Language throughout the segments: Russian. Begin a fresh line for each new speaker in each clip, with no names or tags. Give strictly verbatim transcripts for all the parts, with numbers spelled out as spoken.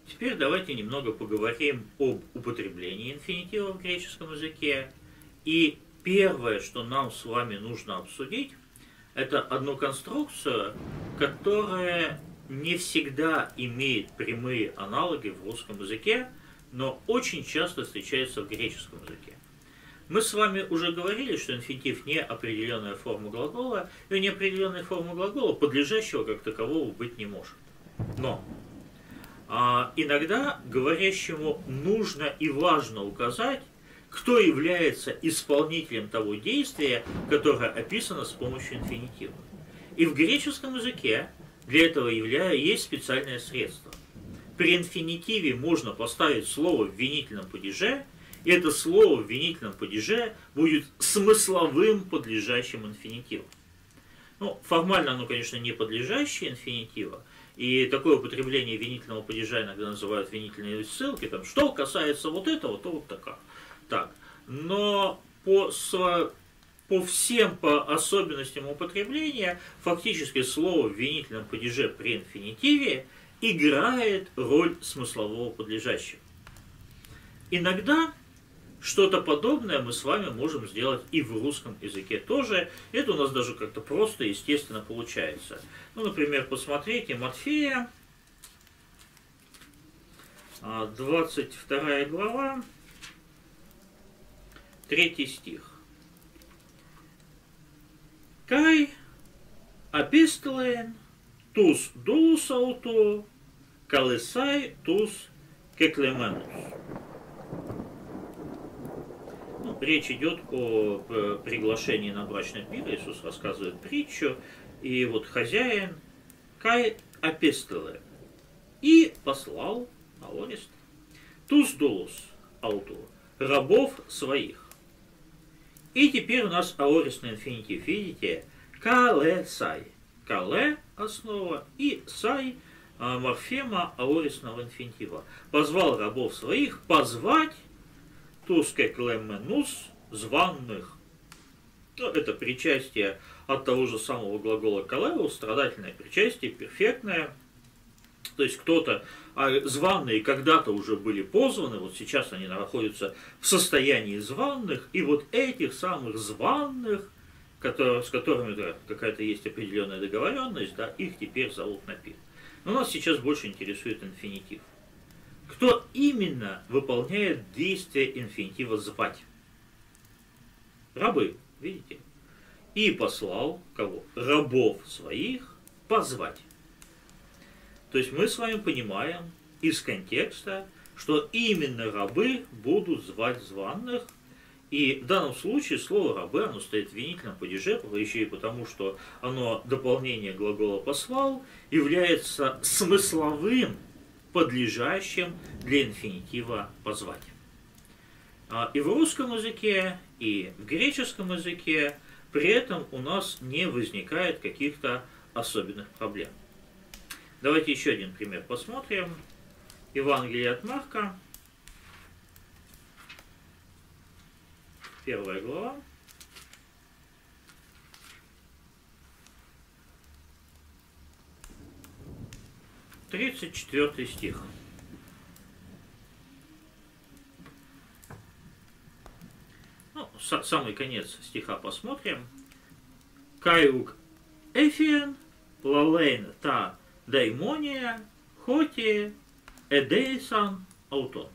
Теперь давайте немного поговорим об употреблении инфинитива в греческом языке. И первое, что нам с вами нужно обсудить, это одну конструкцию, которая не всегда имеет прямые аналоги в русском языке, но очень часто встречается в греческом языке. Мы с вами уже говорили, что инфинитив не определенная форма глагола, и неопределенная форма глагола подлежащего как такового быть не может. Но а, иногда говорящему нужно и важно указать, кто является исполнителем того действия, которое описано с помощью инфинитива. И в греческом языке для этого явля... есть специальное средство. При инфинитиве можно поставить слово в винительном падеже, и это слово в винительном падеже будет смысловым подлежащим инфинитивом. Ну, формально оно, конечно, не подлежащее инфинитива, и такое употребление винительного падежа иногда называют винительные ссылки, там, что касается вот этого, то вот такая. Так, но по, по всем по особенностям употребления фактически слово в винительном падеже при инфинитиве играет роль смыслового подлежащего. Иногда что-то подобное мы с вами можем сделать и в русском языке тоже. Это у нас даже как-то просто, естественно, получается. Ну, например, посмотрите, Матфея, двадцать вторая глава, третий стих. Кай апистолен тус дулус ауто, калесай тус кеклеменус. Ну, речь идет о приглашении на брачный пир. Иисус рассказывает притчу. И вот хозяин Кай апистолен и послал аорист тус дулус ауто, рабов своих. И теперь у нас аорисный инфинитив, видите? Калесай. Кале – основа, и сай – морфема аорисного инфинитива. Позвал рабов своих позвать туске клеменус званных. Ну, это причастие от того же самого глагола калеус, страдательное причастие, перфектное. То есть кто-то, а званые когда-то уже были позваны, вот сейчас они находятся в состоянии званных, и вот этих самых званных, которые, с которыми да, какая-то есть определенная договоренность, да, их теперь зовут на пир. Но нас сейчас больше интересует инфинитив. Кто именно выполняет действие инфинитива «звать»? Рабы, видите? И послал кого? Рабов своих позвать. То есть мы с вами понимаем из контекста, что именно рабы будут звать званных. И в данном случае слово «рабы» оно стоит в винительном падеже, еще и потому, что оно дополнение глагола «послал» является смысловым подлежащим для инфинитива «позвать». И в русском языке, и в греческом языке при этом у нас не возникает каких-то особенных проблем. Давайте еще один пример посмотрим. Евангелие от Марка, первая глава. тридцать четвёртый стих. Ну, самый конец стиха посмотрим. Каюк эфиен лалейн та даймония хоти эдейсан аутон.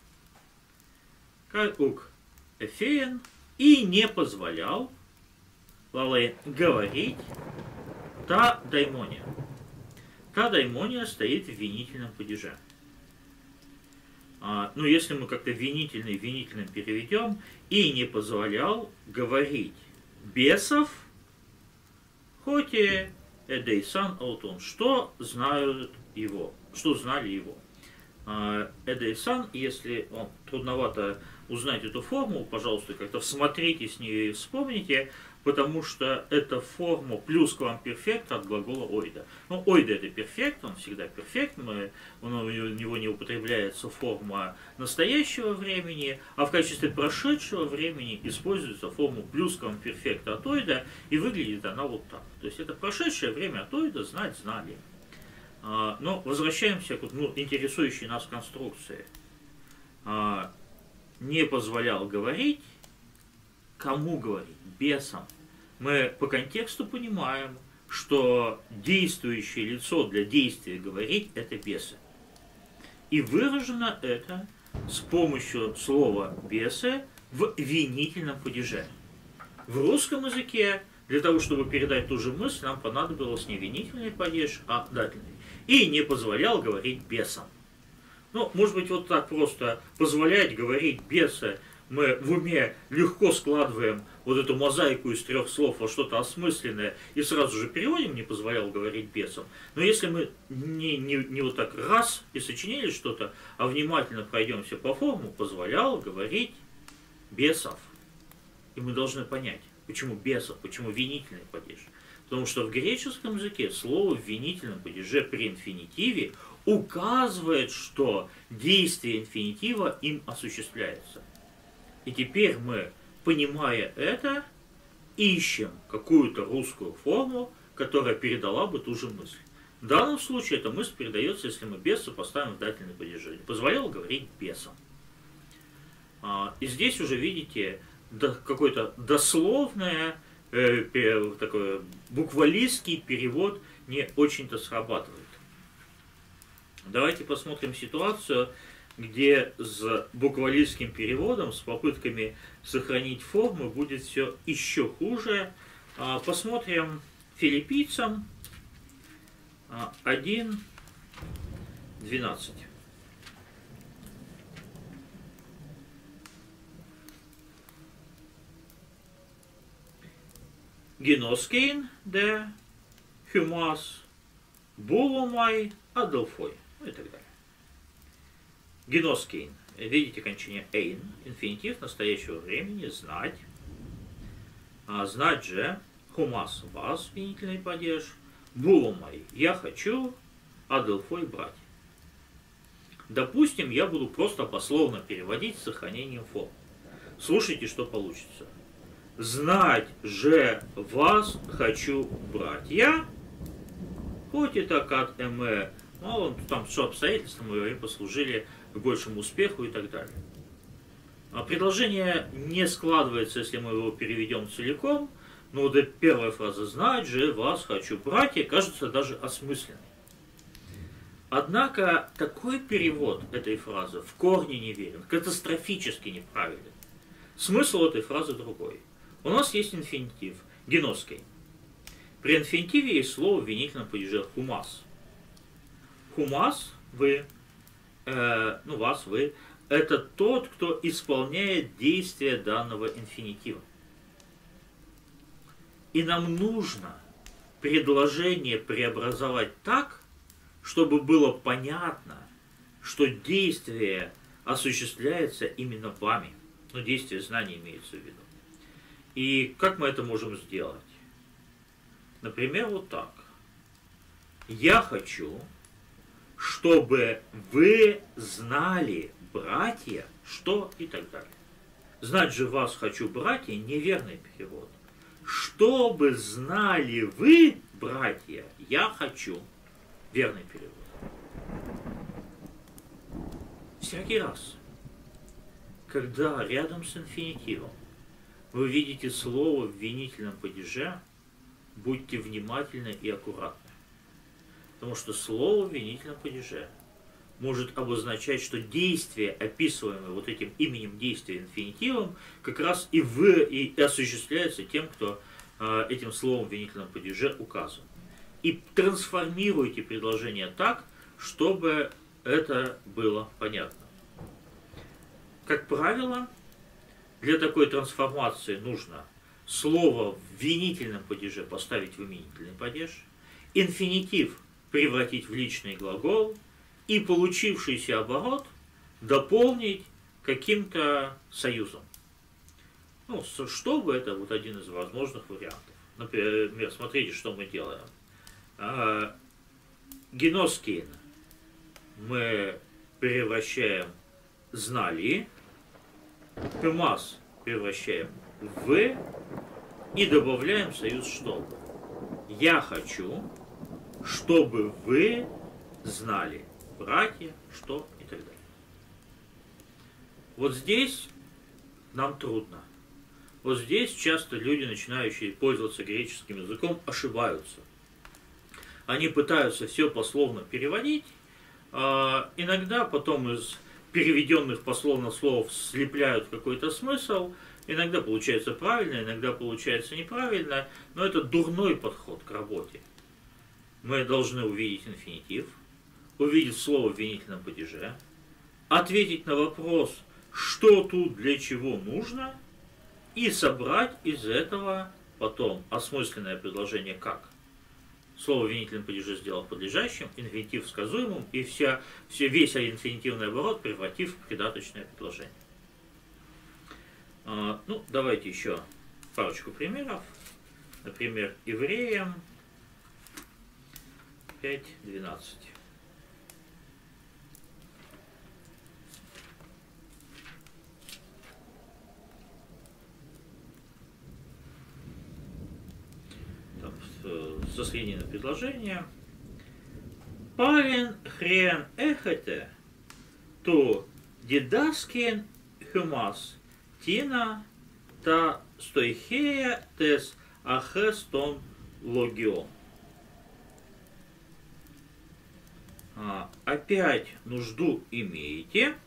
Каюк эфиен и не позволял лалейн говорить та даймония. Та даймония стоит в винительном падеже. А, ну, если мы как-то винительный винительным переведем, и не позволял говорить бесов, хоть и эдейсан аутон, что знают его, что знали его. А, эдейсан, если вам трудновато узнать эту форму, пожалуйста, как-то всмотритесь в нее и вспомните, потому что это форма плюсквамперфект от глагола ойда. Ну, ойда это перфект, он всегда перфект, мы, у него не употребляется форма настоящего времени, а в качестве прошедшего времени используется форма плюсквамперфекта от ойда, и выглядит она вот так. То есть это прошедшее время от ойда, знать, знали. А, но возвращаемся к ну, интересующей нас конструкции. А, не позволял говорить, кому говорить? Бесам. Мы по контексту понимаем, что действующее лицо для действия говорить – это бесы. И выражено это с помощью слова «бесы» в винительном падеже. В русском языке для того, чтобы передать ту же мысль, нам понадобилось не винительный падеж, а дательный. И не позволял говорить бесам. Ну, может быть, вот так просто позволять говорить бесы, мы в уме легко складываем вот эту мозаику из трех слов во что-то осмысленное и сразу же переводим, не позволял говорить бесам. Но если мы не, не, не вот так раз и сочинили что-то, а внимательно пройдемся по форму, позволял говорить бесов. И мы должны понять, почему бесов, почему винительный падеж. Потому что в греческом языке слово в винительном падеже при инфинитиве указывает, что действие инфинитива им осуществляется. И теперь мы, понимая это, ищем какую-то русскую форму, которая передала бы ту же мысль. В данном случае эта мысль передается, если мы беса поставим в дательный падеж. Позволял говорить бесам. И здесь уже видите какой-то дословное, э, такой буквалистский перевод не очень-то срабатывает. Давайте посмотрим ситуацию, где с буквалистским переводом, с попытками сохранить форму, будет все еще хуже. Посмотрим филиппийцам один двенадцать. Геноскейн де хюмас булумай аделфой. Ну и так далее. Геноскейн. Видите окончание эйн, инфинитив настоящего времени, знать. А знать же, хумас вас, винительный падеж, булумай, я хочу, аделфой брать. Допустим, я буду просто пословно переводить с сохранением форм. Слушайте, что получится. Знать же вас хочу брать я, хоть это как эме, мало там что обстоятельства мои послужили к большему успеху и так далее. А предложение не складывается, если мы его переведем целиком, но вот эта первая фраза «знать же вас хочу брать» кажется даже осмысленной. Однако такой перевод этой фразы в корне неверен, катастрофически неправилен. Смысл этой фразы другой. У нас есть инфинитив, геноский. При инфинитиве есть слово в винительном падеже хумас. Хумас, вы, э, ну вас, вы, это тот, кто исполняет действие данного инфинитива. И нам нужно предложение преобразовать так, чтобы было понятно, что действие осуществляется именно вами. Но действие знания имеется в виду. И как мы это можем сделать? Например, вот так. Я хочу, чтобы вы знали, братья, что и так далее. Знать же вас хочу, братья, неверный перевод. Чтобы знали вы, братья, я хочу. Верный перевод. Всякий раз, когда рядом с инфинитивом вы видите слово в винительном падеже, будьте внимательны и аккуратны. Потому что слово в винительном падеже может обозначать, что действие, описываемое вот этим именем действия инфинитивом, как раз и, в, и осуществляется тем, кто э, этим словом в винительном падеже указан. И трансформируйте предложение так, чтобы это было понятно. Как правило, для такой трансформации нужно слово в винительном падеже поставить в именительный падеж, инфинитив превратить в личный глагол и получившийся оборот дополнить каким-то союзом. Ну, чтобы это вот один из возможных вариантов. Например, смотрите, что мы делаем. Геноскейн мы превращаем знали, хюмас превращаем в и добавляем союз чтобы. Я хочу, чтобы вы знали братья, что и так далее. Вот здесь нам трудно. Вот здесь часто люди, начинающие пользоваться греческим языком, ошибаются. Они пытаются все пословно переводить, а иногда потом из переведенных пословно слов слепляют какой-то смысл, иногда получается правильно, иногда получается неправильно, но это дурной подход к работе. Мы должны увидеть инфинитив, увидеть слово в винительном падеже, ответить на вопрос, что тут для чего нужно, и собрать из этого потом осмысленное предложение как. Слово в винительном падеже сделав подлежащим, инфинитив сказуемым, и вся, все, весь инфинитивный оборот превратив в придаточное предложение. А, ну, давайте еще парочку примеров. Например, Евреям пять двенадцать. Соследение на предложение. Павен хрен эхете, то дидаскен хюмас тина та стойхея тес ахестон логио. А, опять нужду имеете.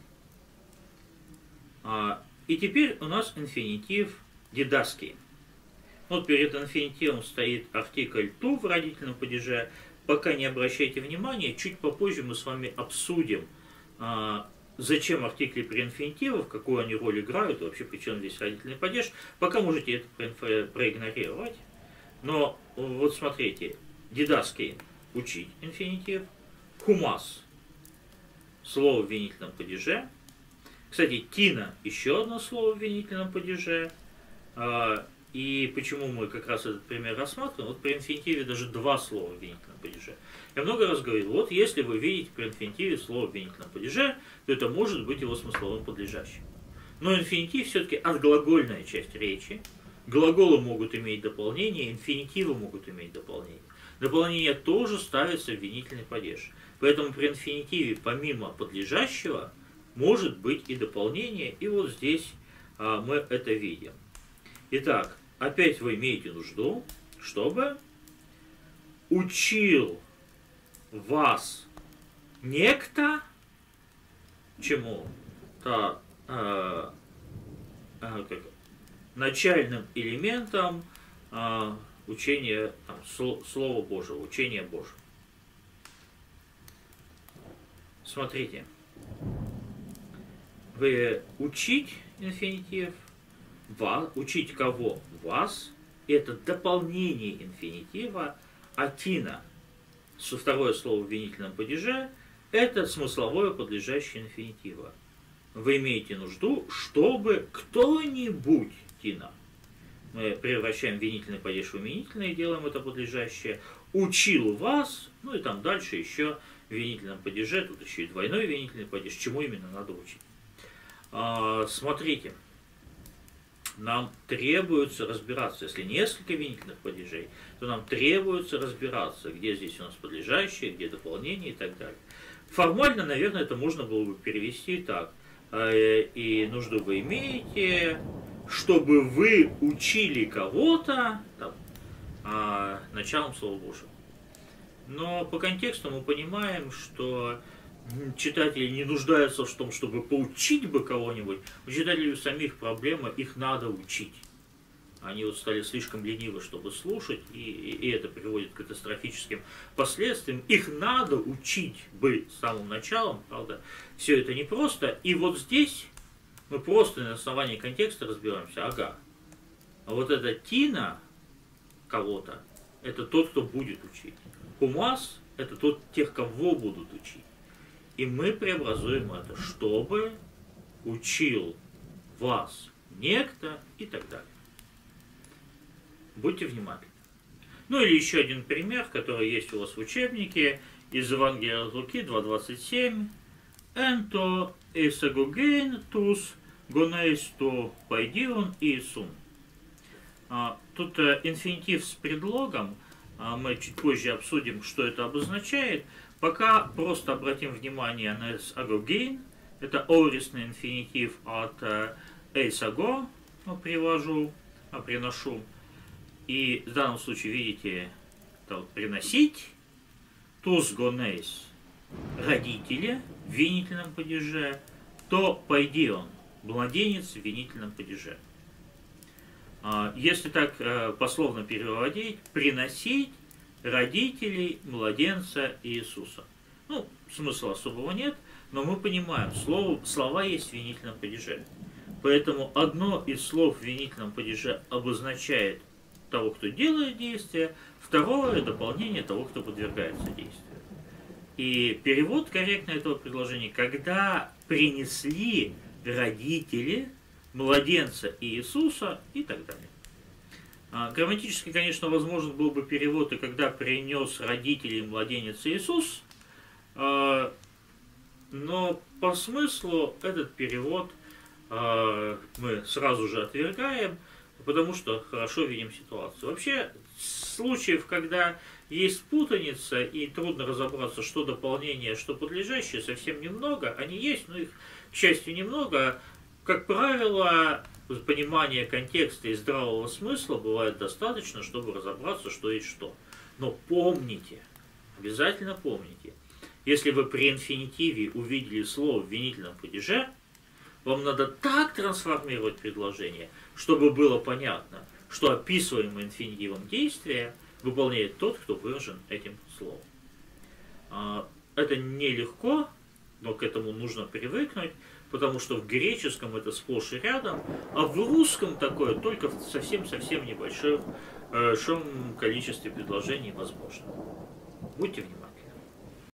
А, и теперь у нас инфинитив дидаский. Вот перед инфинитивом стоит артикль «ту» в родительном падеже. Пока не обращайте внимания, чуть попозже мы с вами обсудим, а, зачем артикли при инфинитивах, какую они роль играют, и вообще при чем здесь родительный падеж. Пока можете это проигнорировать. Но вот смотрите, дидаский – учить инфинитив, хумас – слово в винительном падеже. Кстати, тина – еще одно слово в винительном падеже. А, И почему мы как раз этот пример рассматриваем? Вот при инфинитиве даже два слова в винительном падеже. Я много раз говорил, вот если вы видите при инфинитиве слово в винительном падеже, то это может быть его смысловым подлежащим. Но инфинитив все-таки отглагольная часть речи. Глаголы могут иметь дополнение, инфинитивы могут иметь дополнение. Дополнение тоже ставится в винительный падеж. Поэтому при инфинитиве помимо подлежащего может быть и дополнение. И вот здесь а, мы это видим. Итак, опять вы имеете нужду, чтобы учил вас некто чему? То, э, э, как, начальным элементом э, учения там, Слова Божьего, учения Божьего. Смотрите, вы учить инфинитив, вас, учить кого? Вас. Это дополнение инфинитива, а тина, второе слово в винительном падеже, это смысловое подлежащее инфинитива. Вы имеете нужду, чтобы кто-нибудь, тина, мы превращаем винительный падеж в именительное и делаем это подлежащее, учил вас, ну и там дальше еще в винительном падеже, тут еще и двойной винительный падеж, чему именно надо учить. А, смотрите. Нам требуется разбираться, если несколько винительных падежей, то нам требуется разбираться, где здесь у нас подлежащее, где дополнение и так далее. Формально, наверное, это можно было бы перевести так. И нужду вы имеете, чтобы вы учили кого-то там, началом Слова Божьего. Но по контексту мы понимаем, что читатели не нуждаются в том, чтобы поучить бы кого-нибудь. У читателей самих проблема, их надо учить. Они вот стали слишком ленивы, чтобы слушать, и, и это приводит к катастрофическим последствиям. Их надо учить бы с самым началом, правда. Все это непросто. И вот здесь мы просто на основании контекста разбираемся. Ага, а вот эта тина кого-то, это тот, кто будет учить. Хумас – это тот, тех, кого будут учить. И мы преобразуем это, чтобы учил вас некто и так далее. Будьте внимательны. Ну или еще один пример, который есть у вас в учебнике из Евангелия от Луки два двадцать семь. Энто эсагоген тус гонейсто пайдион иисум. Тут инфинитив с предлогом. Мы чуть позже обсудим, что это обозначает. Пока просто обратим внимание на «эс агогейн». Это аорисный инфинитив от «эйс аго», ну, привожу, а, приношу. И в данном случае, видите, это вот приносить. Тус гонейс – родители в винительном падеже. То пойди он, младенец в винительном падеже. Если так пословно переводить, приносить родителей младенца Иисуса. Ну, смысла особого нет, но мы понимаем, слово, слова есть в винительном падеже. Поэтому одно из слов в винительном падеже обозначает того, кто делает действие, второе – дополнение того, кто подвергается действию. И перевод корректный этого предложения: когда принесли родители младенца Иисуса и так далее. А, грамматически, конечно, возможен был бы перевод: и когда принес родителей младенец Иисус, а, но по смыслу этот перевод а, мы сразу же отвергаем, потому что хорошо видим ситуацию. Вообще, случаев, когда есть путаница и трудно разобраться, что дополнение, что подлежащее, совсем немного. Они есть, но их, к счастью, немного. Как правило, понимание контекста и здравого смысла бывает достаточно, чтобы разобраться, что есть что. Но помните, обязательно помните, если вы при инфинитиве увидели слово в винительном падеже, вам надо так трансформировать предложение, чтобы было понятно, что описываемое инфинитивом действие выполняет тот, кто выражен этим словом. Это нелегко, но к этому нужно привыкнуть, потому что в греческом это сплошь и рядом, а в русском такое только в совсем-совсем небольшом количестве предложений возможно. Будьте внимательны.